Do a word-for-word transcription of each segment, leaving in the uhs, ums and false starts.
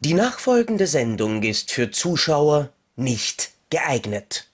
Die nachfolgende Sendung ist für Zuschauer nicht geeignet.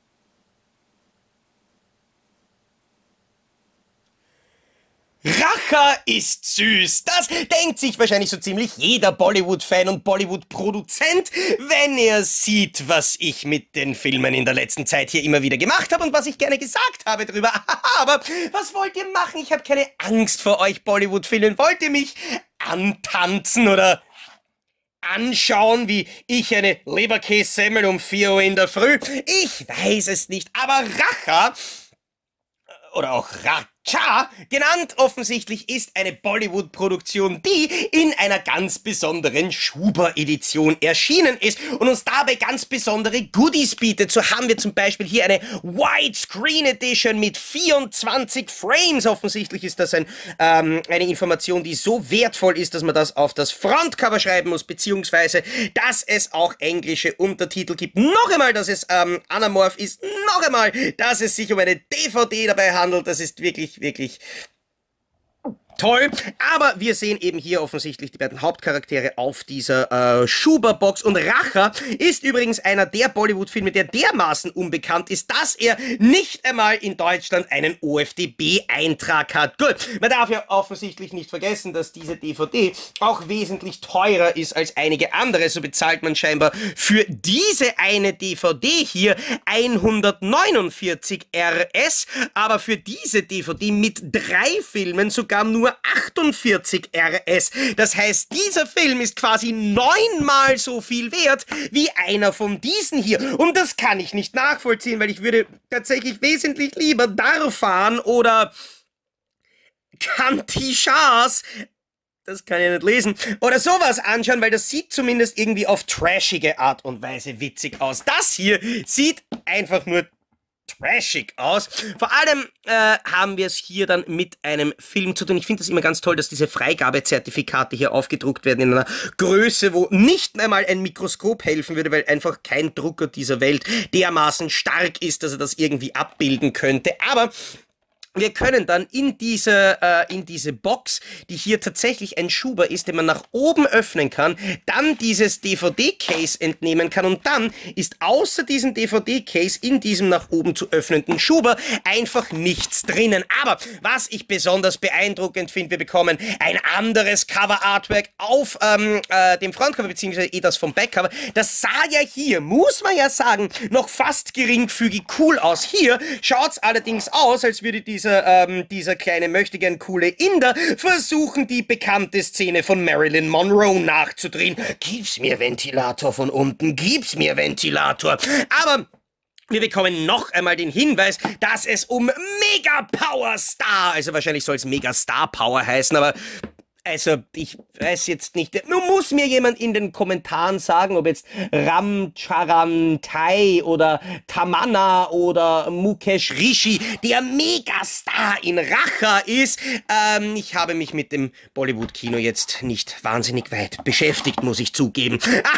Racher ist süß. Das denkt sich wahrscheinlich so ziemlich jeder Bollywood-Fan und Bollywood-Produzent, wenn er sieht, was ich mit den Filmen in der letzten Zeit hier immer wieder gemacht habe und was ich gerne gesagt habe drüber. Aber was wollt ihr machen? Ich habe keine Angst vor euch Bollywood-Filmen. Wollt ihr mich antanzen oder anschauen, wie ich eine Leberkässemmel um vier Uhr in der Früh? Ich weiß es nicht, aber Racher oder auch Raja genannt offensichtlich ist eine Bollywood-Produktion, die in einer ganz besonderen Schuber-Edition erschienen ist und uns dabei ganz besondere Goodies bietet. So haben wir zum Beispiel hier eine Widescreen Edition mit vierundzwanzig Frames. Offensichtlich ist das ein, ähm, eine Information, die so wertvoll ist, dass man das auf das Frontcover schreiben muss, beziehungsweise dass es auch englische Untertitel gibt. Noch einmal, dass es ähm, anamorph ist. Noch einmal, dass es sich um eine D V D dabei handelt. Das ist wirklich, wirklich toll, aber wir sehen eben hier offensichtlich die beiden Hauptcharaktere auf dieser äh, Schuber-Box und Racher ist übrigens einer der Bollywood-Filme, der dermaßen unbekannt ist, dass er nicht einmal in Deutschland einen O F D B-Eintrag hat. Gut, man darf ja offensichtlich nicht vergessen, dass diese D V D auch wesentlich teurer ist als einige andere, so bezahlt man scheinbar für diese eine D V D hier hundertneunundvierzig R S, aber für diese D V D mit drei Filmen sogar nur achtundvierzig R S. Das heißt, dieser Film ist quasi neunmal so viel wert wie einer von diesen hier. Und das kann ich nicht nachvollziehen, weil ich würde tatsächlich wesentlich lieber Darfan oder Kantishas, das kann ich nicht lesen, oder sowas anschauen, weil das sieht zumindest irgendwie auf trashige Art und Weise witzig aus. Das hier sieht einfach nur trashig aus. Vor allem äh, haben wir es hier dann mit einem Film zu tun. Ich finde das immer ganz toll, dass diese Freigabezertifikate hier aufgedruckt werden in einer Größe, wo nicht einmal ein Mikroskop helfen würde, weil einfach kein Drucker dieser Welt dermaßen stark ist, dass er das irgendwie abbilden könnte. Aber wir können dann in diese, äh, in diese Box, die hier tatsächlich ein Schuber ist, den man nach oben öffnen kann, dann dieses D V D-Case entnehmen kann und dann ist außer diesem D V D-Case in diesem nach oben zu öffnenden Schuber einfach nichts drinnen. Aber was ich besonders beeindruckend finde, wir bekommen ein anderes Cover-Artwork auf ähm, äh, dem Frontcover, beziehungsweise eh das vom Backcover. Das sah ja hier, muss man ja sagen, noch fast geringfügig cool aus. Hier schaut's allerdings aus, als würde die Dieser, ähm, dieser kleine möchtegern coole Inder versuchen, die bekannte Szene von Marilyn Monroe nachzudrehen. Gib's mir Ventilator von unten, gib's mir Ventilator. Aber wir bekommen noch einmal den Hinweis, dass es um Mega Power Star, also wahrscheinlich soll es Mega Star Power heißen, aber also, ich weiß jetzt nicht, nun muss mir jemand in den Kommentaren sagen, ob jetzt Ramcharan Tai oder Tamanna oder Mukesh Rishi der Megastar in Racher ist. Ähm, ich habe mich mit dem Bollywood-Kino jetzt nicht wahnsinnig weit beschäftigt, muss ich zugeben.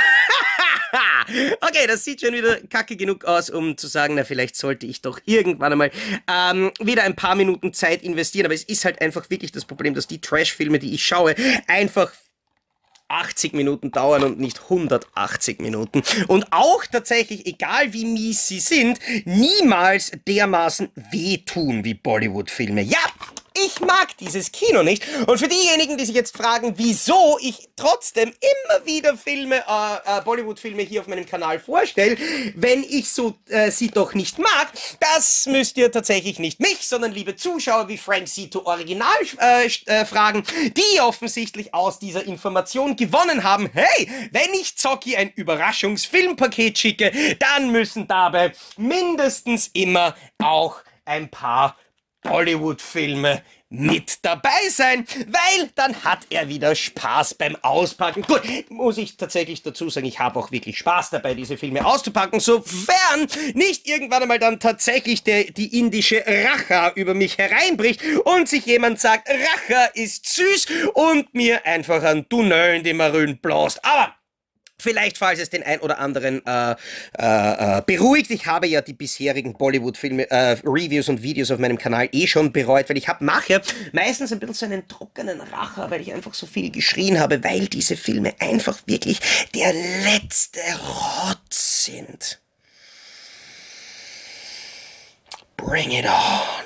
Okay, das sieht schon wieder kacke genug aus, um zu sagen, na, vielleicht sollte ich doch irgendwann einmal ähm, wieder ein paar Minuten Zeit investieren. Aber es ist halt einfach wirklich das Problem, dass die Trash-Filme, die ich schaue, einfach achtzig Minuten dauern und nicht hundertachtzig Minuten. Und auch tatsächlich, egal wie mies sie sind, niemals dermaßen wehtun wie Bollywood-Filme. Ja! Ich mag dieses Kino nicht. Und für diejenigen, die sich jetzt fragen, wieso ich trotzdem immer wieder Filme, äh, äh, Bollywood-Filme hier auf meinem Kanal vorstelle, wenn ich so äh, sie doch nicht mag, das müsst ihr tatsächlich nicht mich, sondern liebe Zuschauer wie Frank Zito Original äh, äh, fragen, die offensichtlich aus dieser Information gewonnen haben. Hey, wenn ich Zocki ein Überraschungsfilmpaket schicke, dann müssen dabei mindestens immer auch ein paar Bollywood-Filme mit dabei sein, weil dann hat er wieder Spaß beim Auspacken. Gut, muss ich tatsächlich dazu sagen, ich habe auch wirklich Spaß dabei, diese Filme auszupacken, sofern nicht irgendwann einmal dann tatsächlich der, die indische Racha über mich hereinbricht und sich jemand sagt, Racha ist süß und mir einfach einen Tunnel in die Marün bläst. Aber Vielleicht, falls es den ein oder anderen äh, äh, äh, beruhigt. Ich habe ja die bisherigen Bollywood-Filme, äh, Reviews und Videos auf meinem Kanal eh schon bereut, weil ich habe nachher meistens ein bisschen so einen trockenen Racher, weil ich einfach so viel geschrien habe, weil diese Filme einfach wirklich der letzte Rotz sind. Bring it on.